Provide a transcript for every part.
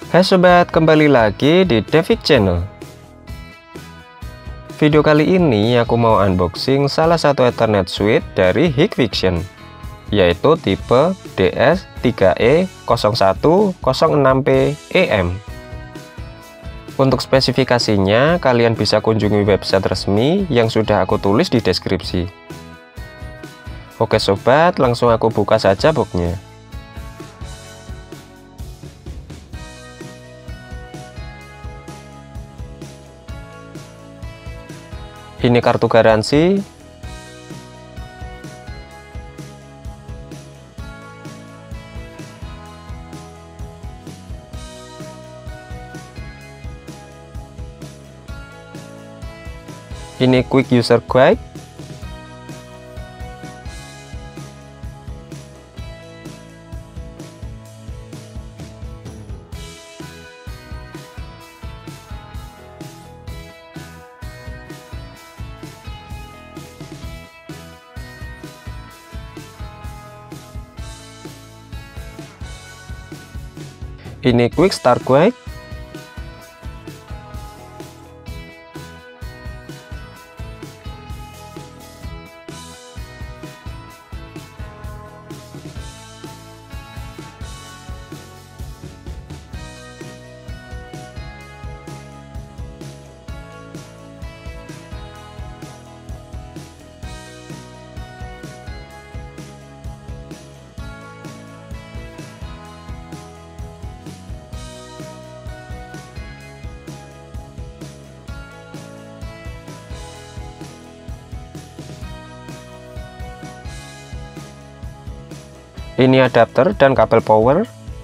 Hai sobat, kembali lagi di David Channel. Video kali ini aku mau unboxing salah satu Ethernet switch dari Hikvision, yaitu tipe DS3E0106P-EM. Untuk spesifikasinya kalian bisa kunjungi website resmi yang sudah aku tulis di deskripsi. Oke sobat, langsung aku buka saja boxnya. Ini kartu garansi. Ini quick user guide. Ini quick start guide. Ini adapter dan kabel power.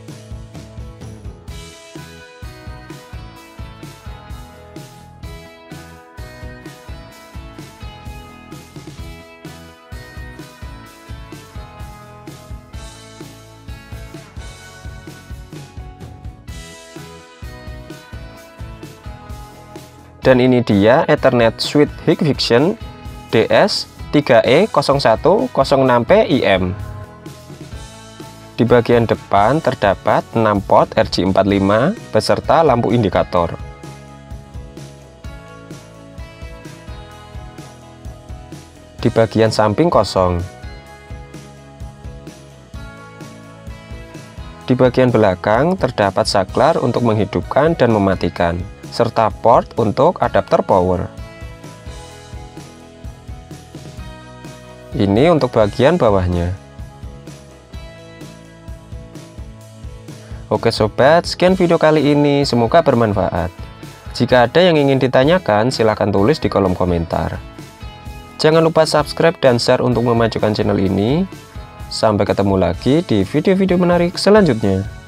Dan ini dia Ethernet switch Hikvision DS3E0106P-EM. Di bagian depan terdapat 6 port RJ45 beserta lampu indikator. Di bagian samping kosong. Di bagian belakang terdapat saklar untuk menghidupkan dan mematikan, serta port untuk adapter power. Ini untuk bagian bawahnya. Oke sobat, sekian video kali ini, semoga bermanfaat. Jika ada yang ingin ditanyakan, silahkan tulis di kolom komentar. Jangan lupa subscribe dan share untuk memajukan channel ini. Sampai ketemu lagi di video-video menarik selanjutnya.